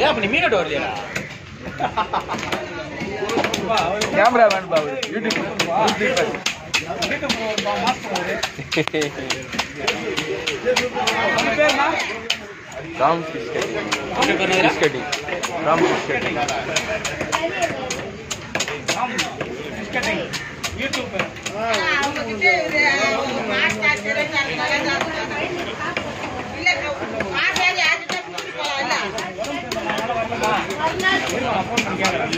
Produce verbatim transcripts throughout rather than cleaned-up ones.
ஏன் அப்ப நீ மீனோட வரலையா? Cameraman Babu YouTube YouTuber Ram fish cutting fish cutting Ram fish cutting Ram fish cutting YouTube அவங்க கிட்ட இது மாஸ்டர் ஆச்சரங்க இல்ல மாஸ்டர் ஆச்சரங்க போறல ஃபோன் பண்ணி கேக்குறேன்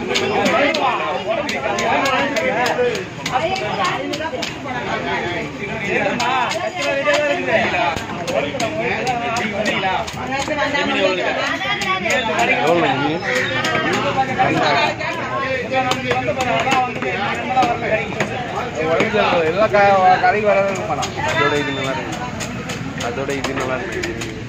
ஏமா கச்சல வீடியோ இருக்குடா எல்லா கடைக்கு வர பண்ணலாம் அதோட இது நல்லா இருக்கு அதோட இது நல்லா இருக்கு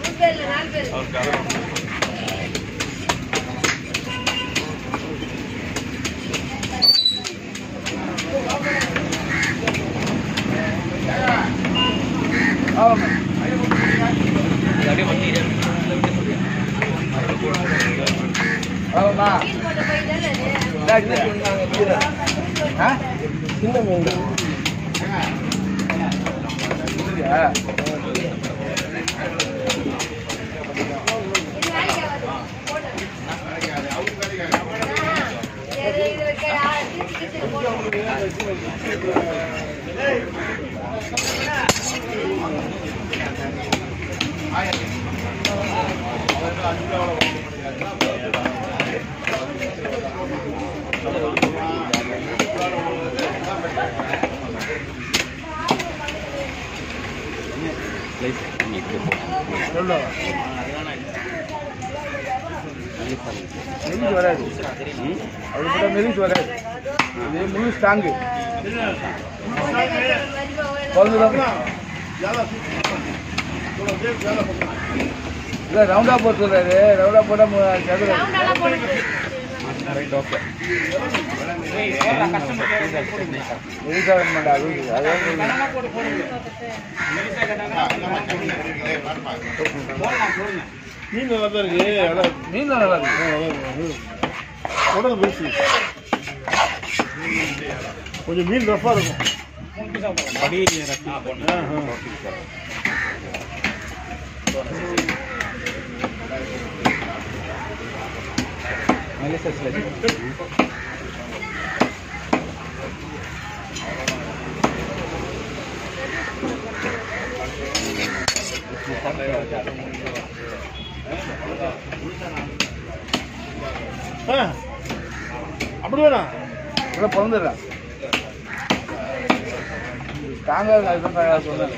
மெலிஸ் வராது அது கூட மெலிஸ் வராது இது முழு ஸ்ட்ராங்கு இல்லை ரவுண்டா போட்டு சொல்றாரு ரவுண்டா போட்டால் ரைட் ஓகே மெலிசா வேணுமாண்டா அது அதான் மீன் நல்லா தான் இருக்கு மீன் நல்லா இருக்கு உடல் பெருசு கொஞ்சம் மீன் ரஃபா இருக்கும் அப்படி வேணாம் நல்லா பிறந்துடுறேன் தாங்க சொன்னேன்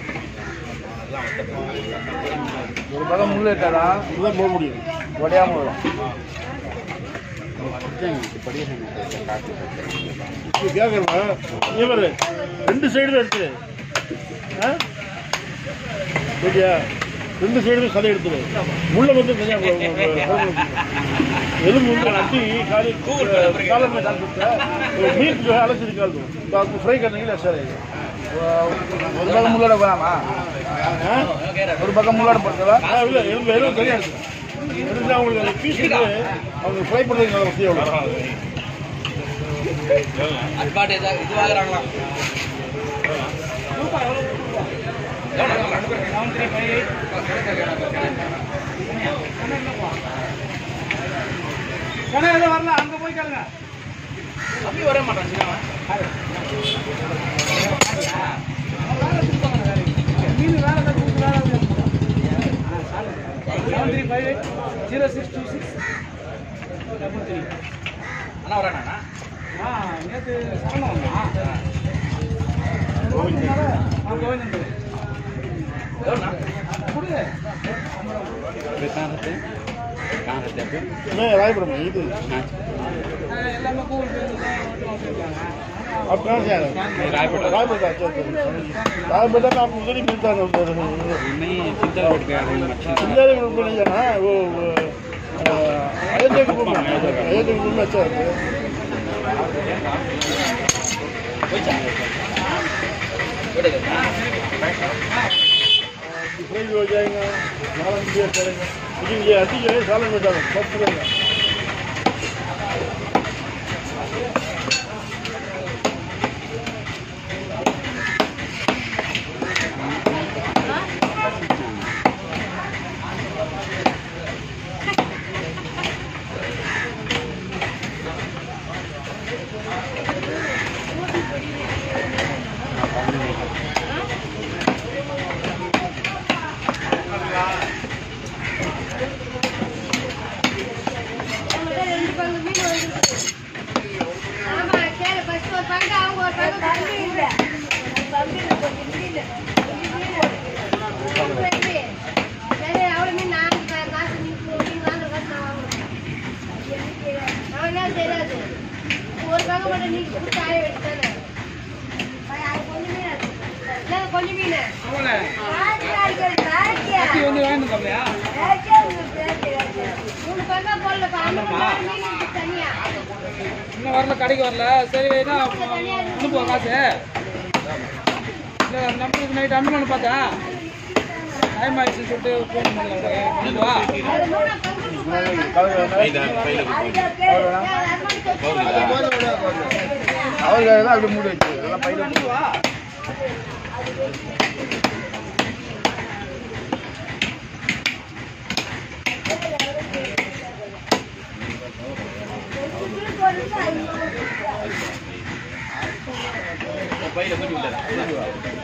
ஒரு பக்கம் முள்ளு இட்டாதான் இதுதான் போக முடியும் உடையாம வரும் கேட்கறேன் இவர் ரெண்டு சைடுல எடுத்துரு சரியா ரெண்டு சைடுமே சதை எடுத்துரு முள்ள வந்து எலும்பு வந்து அட்டி காலி காலமே மீன் அழைச்சிருக்காது ஃப்ரை கட்டிங்களா சார் ஒரு பக்கம் முள்ளோட போகலாமா ஒரு பக்கம் முள்ளோட போடுறதா இல்லை எலும்பு எலும்பு தனியாக இருக்கு எடுத்து அவங்களுக்கு அந்த பீஸ் அவங்க ஃப்ரை பண்ணுறதுக்கு நல்ல வசதி எவ்வளோ இது வாங்குறாங்களா வரல அங்க போய் கேளுங்க அப்படி வர மாட்டான் மீன் வேலை seven three five eight zero six two six double three அண்ணா வரானா ஆ நேற்று சரணம் வந்தான் கோவிந்தன் रायपुर में இது எல்லாமே கூல் आप कहाँ से आ रहे हैं रायपुर रायपुर का अच्छा रायपुर का आप उधर ही मिलता है नहीं चिंता रोड पे आ रहे हैं चिंता रोड पे नहीं जाना वो अयोध्या के रूम में अयोध्या के रूम में अच्छा है फ्राई हो जाएगा नारंगी करेंगे இங்கே அதிக சாலை மேட்டாங்க பத்து ஒரு பக்கம் மட்டும் நீ காய வெட்டானே கொஞ்சம் மீன் வந்து வேணும் கம்மியா மூணு பக்கம் போடல தனியா இன்னும் வரல கடைக்கு வரல சரி அனுப்புவா காசு இல்லை நம்பருக்கு நைட் அனுப்பலான்னு பார்த்தா டைம் ஆயிடுச்சுன்னு சொல்லிட்டு ஃபோன் பண்ணல அனுப்புவா அவர்கள் அப்படி மூடி வச்சு இதெல்லாம் பையில அனுப்புவா பையில கொஞ்சம் இல்லை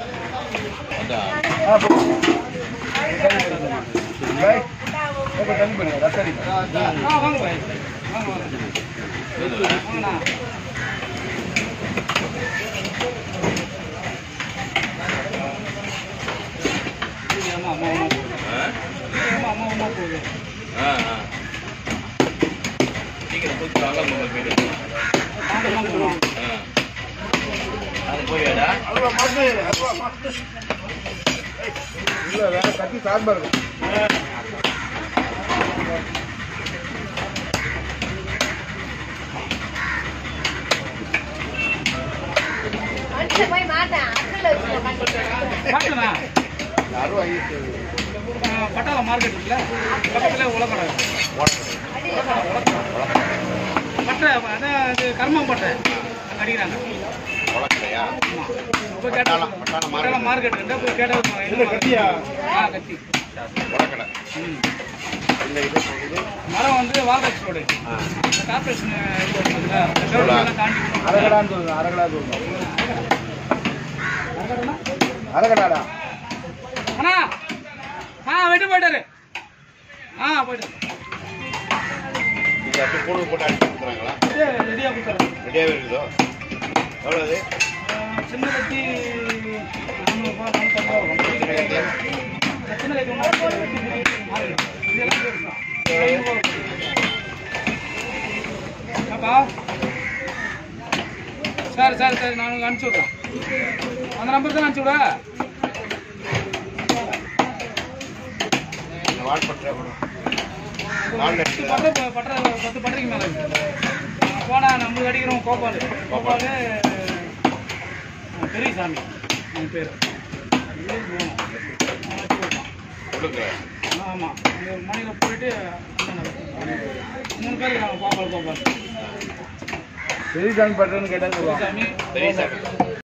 தண்ணி பண்ணுங்க ரசரி ஆ வாங்க பாய் வாங்க வாங்க வாங்கண்ணா அம்மா அம்மா அம்மா அம்மா அம்மா அம்மா போகுது ஆ ஆ சீக்கிரம் போய் வாங்க நம்ம போயிட்டு ஆ அது போய்டா இல்லை வேற கட்டி சார்பாக இருக்கும் போய் மாட்டேன் பார்க்கலண்ணா யாரும் வாங்கி பட்டாள மார்க்கெட் இருக்குல்ல பக்கத்துல உலகடை பட்டை அதான் இது கர்மம் பட்டை அடிக்கிறாங்க உலகலையா போய் கேட்டாலும் பட்டாள மார்க்கெட் இருந்தா போய் கேட்டாலும் கத்தியா ஆ கத்தி உலகடை ம் இந்த இது இது மரம் வந்து வால்ரக்ஸ் ரோடு கார்பரேஷன் தாண்டி அரகடான்னு சொல்லுங்க அரகடா சொல்லுங்க அரகடாடா அண்ணா ஆ வெட்டு போயிட்டாரு ஆ போயிட்டாரு இது அப்படியே கூடு போட்டு அடிச்சு கொடுக்குறாங்களா ரெடியாக கொடுத்தாரு ரெடியாகவே இருக்குதோ எவ்வளோ அது சின்ன கத்தி நானூறுபா நானூற்றம்பது வரும் சின்ன கட்டி சின்ன கத்தி மாறிடும் இதெல்லாம் அப்பா சரி சரி சரி நான் உங்களுக்கு அனுப்பிச்சி விட்றேன் அந்த நம்பர் தான் அனுப்பிச்சி விட வாட் பண்ணுறேன் பத்து பட்டை பட்டை பத்து பட்டறைக்கு மேலே போனா நம்ம அடிக்கிறோம் கோபால் கோபால் பெரியசாமி அவன் பேர் கொடுக்குறேன் ஆமாம் மணியில் போயிட்டு மூணு பேர் கோபால் கோபால் பெரிய சாமி பட்டுன்னு கேட்டாங்க பெரியசாமி பெரியசாமி